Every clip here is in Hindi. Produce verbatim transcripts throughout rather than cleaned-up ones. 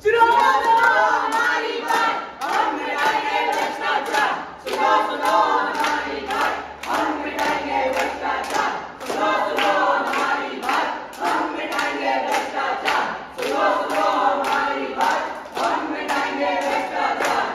सुनो सुनो हमारी बात, हम मिटाएंगे भ्रष्टाचार। सुनो सुनो हमारी बात, हम मिटाएंगे भ्रष्टाचार। सुनो सुनो हमारी बात, हम मिटाएंगे भ्रष्टाचार। सुनो सुनो हमारी बात, हम मिटाएंगे भ्रष्टाचार।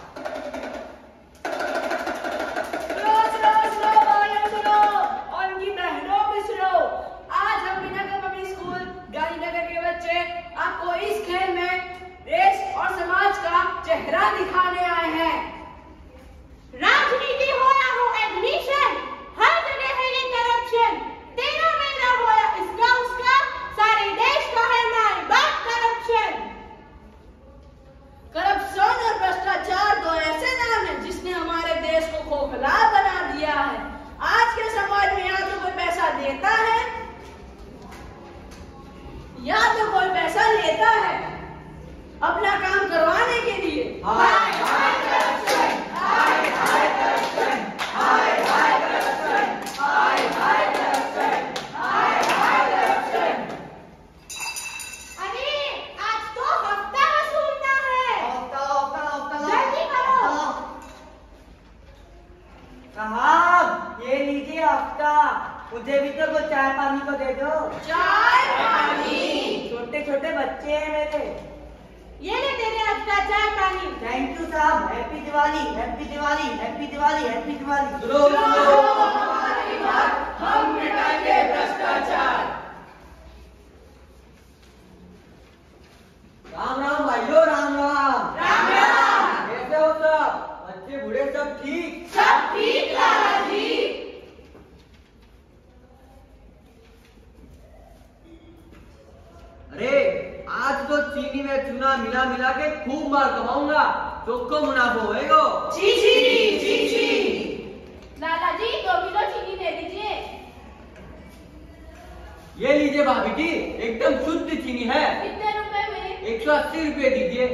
सुनो सुनो सुनो भाइयों सुनो, और उनकी बहनों भी सुनो। आज हम बिना पब्लिक स्कूल गांधीनगर के बच्चे आपको इस खेल में देश और समाज का चेहरा दिखाने आए हैं। राजनीति हो या हो एडमिशन, हर जगह है ये करप्शन। तेरा मेरा हो या इसका उसका, सारे देश का है माई बाप करप्शन। करप्शन और भ्रष्टाचार दो ऐसे नाम हैं जिसने हमारे देश को खोखला बना दिया है। आज के समाज में या तो कोई पैसा देता है या तो कोई पैसा लेता है अपना काम करवाने के लिए। हाय हाय करप्शन, हाय हाय करप्शन, हाय हाय करप्शन, हाय हाय करप्शन, हाय हाय करप्शन। अरे आज तो हफ्ता वसूलना है। हफ्ता हफ्ता हफ्ता जल्दी करो। साहब ये लीजिए हफ्ता, मुझे भी तो कुछ चाय पानी को दे दो। चाय पानी? छोटे छोटे बच्चे हैं मेरे। ये ले तेरे हफ्ता चाय पानी। थैंक यू साहब, happy Diwali, happy Diwali, happy Diwali, happy Diwali. सुनो सुनो हमारी बात, हम मिटाएंगे भ्रष्टाचार। राम राम भाइयों, राम राम। राम राम। कैसे हो सब? बच्चे बूढ़े सब ठीक? सब ठीक लाला जी। अरे आज तो चीनी में चूना मिला मिला के खूब माल कमाऊंगा, चोखो मुनाफा होएगा। जी जी जी जी। लाला जी दो किलो चीनी दे दीजिए। ये लीजिए भाभी जी, एकदम शुद्ध चीनी है। कितने रुपए में? एक सौ अस्सी रुपए दीजिए।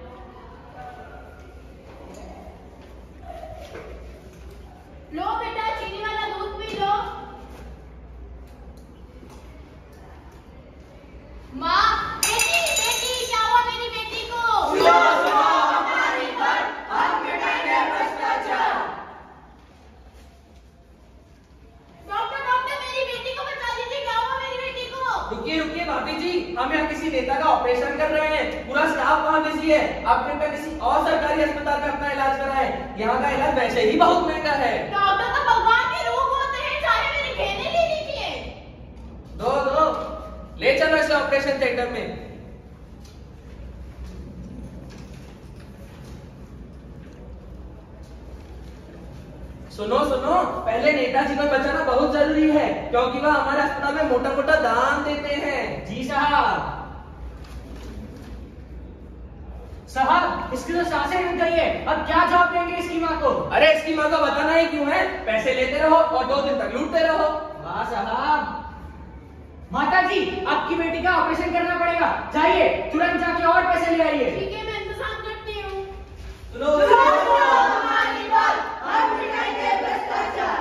लो बेटा चीनी वाला दूध पी लो। माँ, बेटी बेटी क्या हुआ मेरी बेटी को? सुनो सुनो हमारी बात, हम मिटाएंगे भ्रष्टाचार। डॉक्टर डॉक्टर मेरी बेटी को बचा दीजिए, क्या हुआ मेरी बेटी को? रुकिए रुकिए भाभी जी, हम यहाँ किसी नेता का ऑपरेशन कर रहे हैं, पूरा स्टाफ वहाँ बिजी है। आप कृपया किसी और सरकारी अस्पताल में अपना इलाज कराएं, यहाँ का इलाज वैसे ही बहुत महंगा है। डॉक्टर तो भगवान के रूप होते हैं, चाहे मेरी खेने ले लीजिए। दो दो ले चलो इसे ऑपरेशन थिएटर में। सुनो सुनो, पहले नेताजी को बचाना बहुत जरूरी है, क्योंकि वह हमारे अस्पताल में मोटा मोटा दान देते हैं। जी साहब। साहब इसकी तो सांसें रुक गई है, अब क्या जवाब देंगे इसकी माँ को? अरे इसकी माँ का बताना ही क्यों है, पैसे लेते रहो और दो दिन तक लूटते रहो। वाह साहब। माता जी आपकी बेटी का ऑपरेशन करना पड़ेगा, जाइए तुरंत जाके और पैसे ले आइए। ठीक है मैं इंतजाम करती हूँ। सुनो सुनो हमारी बात, हम मिटाएंगे भ्रष्टाचार।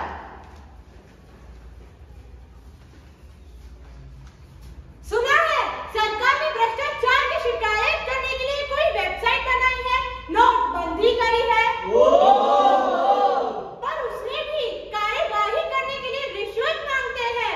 सुना है सरकार ने भ्रष्टाचार की शिकायत करने के लिए कोई वेबसाइट बनाई है, नोटबंदी करी है। पर उसमें भी कार्यवाही करने के लिए रिश्वत मांगते हैं।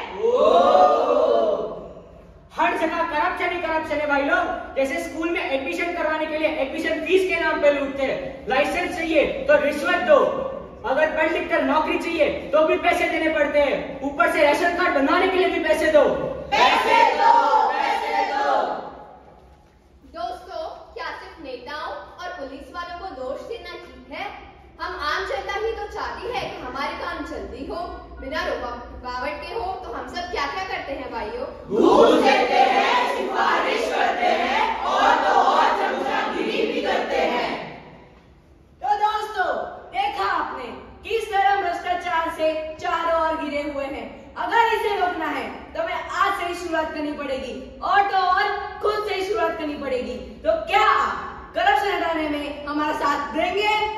हर जगह करप्शन ही करप्शन है भाई लोग। जैसे स्कूल में एडमिशन करवाने के लिए एडमिशन फीस के नाम पे लूटते हैं, लाइसेंस चाहिए तो रिश्वत दो, अगर पढ़ लिख कर नौकरी चाहिए तो भी पैसे देने पड़ते हैं, ऊपर से राशन कार्ड बनाने के लिए भी पैसे दो। पैसे दो, पैसे दो। दोस्तों, क्या सिर्फ नेताओं और पुलिस वालों को दोष देना ठीक है? हम आम जनता ही तो चाहती है कि हमारे काम जल्दी हो, बिना रुकावट के हो। तो हम सब क्या क्या करते हैं भाइयों? घूस देते हैं, सिफारिश करते हैं और तो और चमचागिरी भी करते हैं। तो दोस्तों देखा आपने किस तरह भ्रष्टाचार से चारों ओर घिरे हुए हैं। अगर इसे रोकना है तो हमें आज से ही शुरुआत करनी पड़ेगी और तो और खुद से ही शुरुआत करनी पड़ेगी। तो क्या आप करप्शन हटाने में हमारा साथ देंगे?